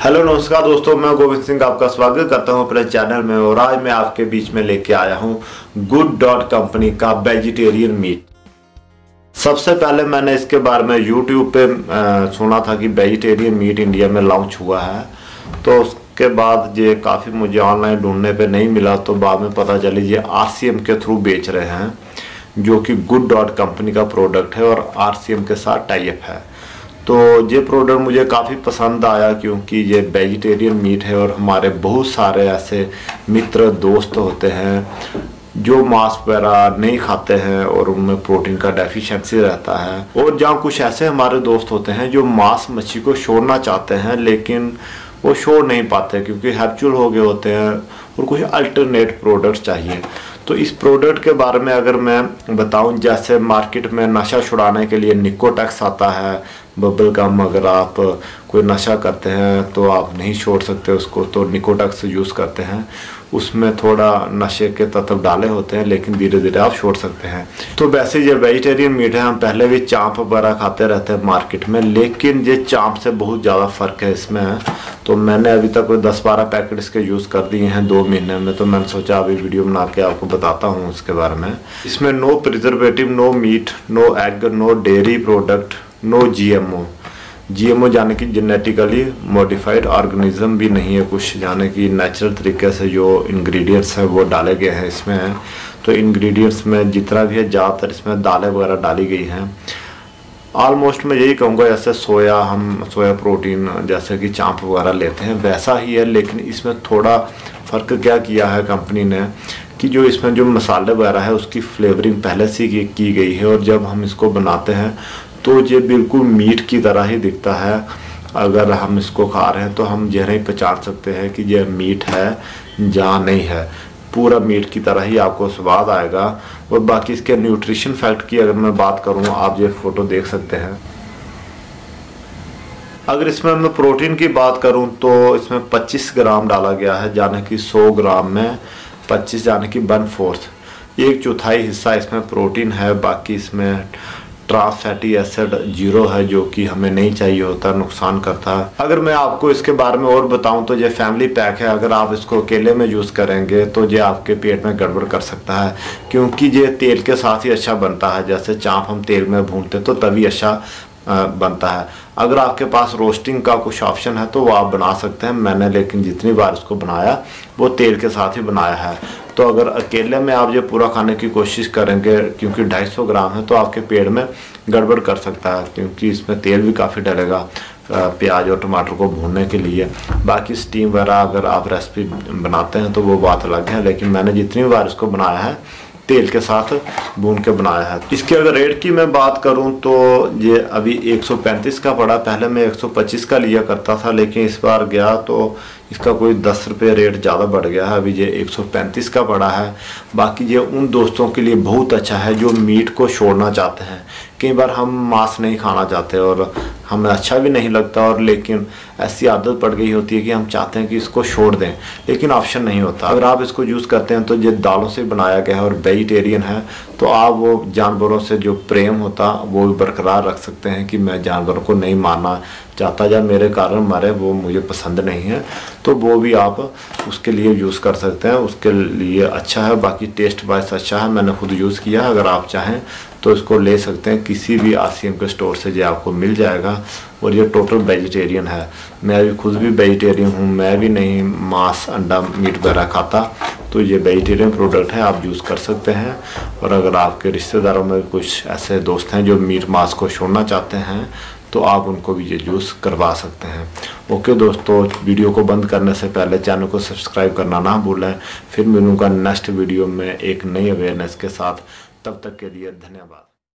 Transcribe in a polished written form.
Hello नमस्कार दोस्तों, मैं गोविंद सिंह आपका स्वागत करता हूं अपने चैनल में। और आज मैं आपके बीच में लेके आया हूं गुड डॉट कंपनी का वेजिटेरियन मीट। सबसे पहले मैंने इसके बारे में यूट्यूब पे सुना था कि वेजिटेरियन मीट इंडिया में लॉन्च हुआ है। तो उसके बाद ये काफ़ी मुझे ऑनलाइन ढूंढने पे नहीं मिला, तो बाद में पता चली ये RCM के थ्रू बेच रहे हैं, जो कि गुड डॉट कंपनी का प्रोडक्ट है और RCM के साथ टाई अप है। तो ये प्रोडक्ट मुझे काफ़ी पसंद आया क्योंकि ये वेजिटेरियन मीट है और हमारे बहुत सारे ऐसे मित्र दोस्त होते हैं जो मांस वगैरह नहीं खाते हैं और उनमें प्रोटीन का डेफिशिएंसी रहता है। और जहाँ कुछ ऐसे हमारे दोस्त होते हैं जो मांस मच्छी को छोड़ना चाहते हैं लेकिन वो छोड़ नहीं पाते क्योंकि हैबिचुअल हो गए होते हैं और कुछ अल्टरनेट प्रोडक्ट्स चाहिए। तो इस प्रोडक्ट के बारे में अगर मैं बताऊं, जैसे मार्केट में नशा छुड़ाने के लिए निकोटेक्स आता है, बबल गम। अगर आप कोई नशा करते हैं तो आप नहीं छोड़ सकते उसको, तो निकोटेक्स यूज़ करते हैं। उसमें थोड़ा नशे के तत्व डाले होते हैं लेकिन धीरे धीरे आप छोड़ सकते हैं। तो वैसे ये वेजिटेरियन मीट है, हम पहले भी चांप वगैरह खाते रहते हैं मार्केट में, लेकिन ये चांप से बहुत ज़्यादा फ़र्क है इसमें। तो मैंने अभी तक 10-12 पैकेट इसके यूज़ कर दिए हैं 2 महीने में। तो मैंने सोचा अभी वीडियो बना के आपको बताता हूँ उसके बारे में। इसमें no preservative, no meat, no egg, no dairy product, no GMO यानी कि जेनेटिकली मॉडिफाइड ऑर्गेनिज्म भी नहीं है कुछ, यानी कि नेचुरल तरीके से जो इंग्रेडिएंट्स है वो डाले गए हैं इसमें। तो इंग्रेडिएंट्स में जितना भी है ज़्यादातर इसमें दालें वगैरह डाली गई हैं। ऑलमोस्ट मैं यही कहूँगा, जैसे हम सोया प्रोटीन जैसे कि चांप वगैरह लेते हैं वैसा ही है, लेकिन इसमें थोड़ा फ़र्क क्या किया है कंपनी ने कि जो इसमें जो मसाले वगैरह है उसकी फ्लेवरिंग पहले से की गई है और जब हम इसको बनाते हैं तो ये बिल्कुल मीट की तरह ही दिखता है। अगर हम इसको खा रहे हैं तो हम यह नहीं पहचान सकते हैं कि ये मीट है या नहीं है, पूरा मीट की तरह ही आपको स्वाद आएगा। और बाकी इसके न्यूट्रिशन फैक्ट की अगर मैं बात करूँ, आप ये फोटो देख सकते हैं। अगर इसमें मैं प्रोटीन की बात करूं तो इसमें 25 ग्राम डाला गया है, यानी कि 100 ग्राम में 25 यानी कि 1/4, 1/4 हिस्सा इसमें प्रोटीन है। बाकी इसमें ट्रांस फैटी एसिड 0 है, जो कि हमें नहीं चाहिए होता, नुकसान करता है। अगर मैं आपको इसके बारे में और बताऊं तो ये फैमिली पैक है। अगर आप इसको अकेले में यूज़ करेंगे तो ये आपके पेट में गड़बड़ कर सकता है क्योंकि ये तेल के साथ ही अच्छा बनता है। जैसे चांप हम तेल में भूनते तो तभी अच्छा बनता है। अगर आपके पास रोस्टिंग का कुछ ऑप्शन है तो वो आप बना सकते हैं। मैंने लेकिन जितनी बार इसको बनाया वो तेल के साथ ही बनाया है। तो अगर अकेले में आप ये पूरा खाने की कोशिश करेंगे, क्योंकि 250 ग्राम है, तो आपके पेट में गड़बड़ कर सकता है क्योंकि इसमें तेल भी काफ़ी डलेगा प्याज और टमाटर को भूनने के लिए। बाकी स्टीम वगैरह अगर आप रेसिपी बनाते हैं तो वो बात अलग है, लेकिन मैंने जितनी बार इसको बनाया है तेल के साथ भून के बनाया है। इसके अगर रेट की मैं बात करूं तो ये अभी 135 का पड़ा। पहले मैं 125 का लिया करता था, लेकिन इस बार गया तो इसका कोई 10 रुपये रेट ज़्यादा बढ़ गया है, अभी ये 135 का पड़ा है। बाकी ये उन दोस्तों के लिए बहुत अच्छा है जो मीट को छोड़ना चाहते हैं। कई बार हम मांस नहीं खाना चाहते और हमें अच्छा भी नहीं लगता, और लेकिन ऐसी आदत पड़ गई होती है कि हम चाहते हैं कि इसको छोड़ दें, लेकिन ऑप्शन नहीं होता। अगर आप इसको यूज़ करते हैं तो ये दालों से बनाया गया है और वेजिटेरियन है, तो आप वो जानवरों से जो प्रेम होता वो भी बरकरार रख सकते हैं कि मैं जानवरों को नहीं मारना चाहता या मेरे कारण मरे, वो मुझे पसंद नहीं है, तो वो भी आप उसके लिए यूज़ कर सकते हैं। उसके लिए अच्छा है। बाकी टेस्ट वाइज अच्छा है, मैंने खुद यूज़ किया। अगर आप चाहें तो इसको ले सकते हैं, किसी भी RCM के स्टोर से ये आपको मिल जाएगा। और ये टोटल वेजिटेरियन है। मैं भी खुद भी वेजिटेरियन हूँ, मैं भी नहीं मांस अंडा मीट वगैरह खाता, तो ये वेजिटेरियन प्रोडक्ट है, आप यूज़ कर सकते हैं। और अगर आपके रिश्तेदारों में कुछ ऐसे दोस्त हैं जो मीट मांस को छोड़ना चाहते हैं तो आप उनको भी ये यूज़ करवा सकते हैं। ओके दोस्तों, वीडियो को बंद करने से पहले चैनल को सब्सक्राइब करना ना भूलें। फिर मिलूँगा नेक्स्ट वीडियो में एक नई अवेयरनेस के साथ। तब तक के लिए धन्यवाद।